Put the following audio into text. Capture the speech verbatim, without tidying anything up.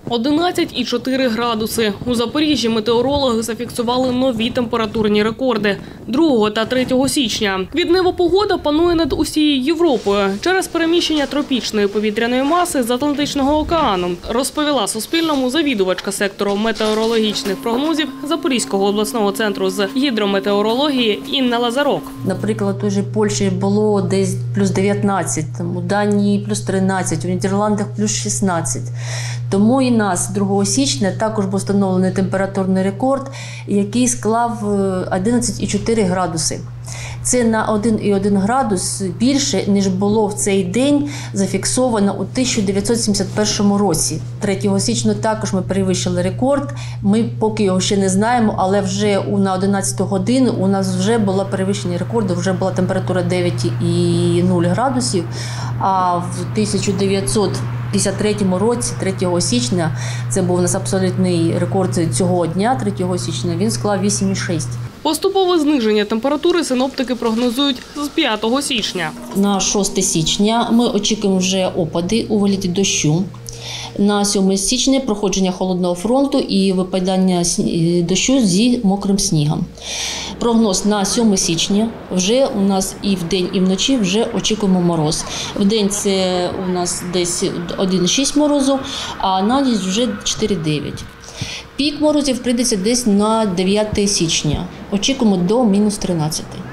одинадцять і чотири градуси. У Запоріжжі метеорологи зафіксували нові температурні рекорди – другого та третього січня. Віднева погода панує над усією Європою через переміщення тропічної повітряної маси з Атлантичного океану, розповіла Суспільному завідувачка сектору метеорологічних прогнозів Запорізького обласного центру з гідрометеорології Інна Лазарок. Наприклад, у той же Польщі було десь плюс дев'ятнадцять, у Данії плюс тринадцять, у Нідерландах плюс шістнадцять. Тому і нас другого січня також був встановлений температурний рекорд, який склав одинадцять цілих чотири градуси. Це на один цілих один градус більше, ніж було в цей день зафіксовано у тисяча дев'ятсот сімдесят першому році. третього січня також ми перевищили рекорд. Ми поки його ще не знаємо, але вже на одинадцяту годину у нас вже було перевищення рекорду, вже була температура дев'ять цілих нуль градусів, а в тисяча дев'ятсот п'ятдесят третьому році, третього січня, це був у нас абсолютний рекорд цього дня, третього січня, він склав вісім цілих шість. Поступове зниження температури синоптики прогнозують з п'ятого січня. На шосте січня ми очікуємо вже опади у вигляді дощу. На сьоме січня проходження холодного фронту і випадання дощу зі мокрим снігом. Прогноз на сьоме січня вже у нас і вдень, і вночі вже очікуємо мороз. Вдень це у нас десь один цілих шість морозу, а на ніч вже чотири цілих дев'ять. Пік морозів прийдеться десь на дев'яте січня. Очікуємо до мінус тринадцяти.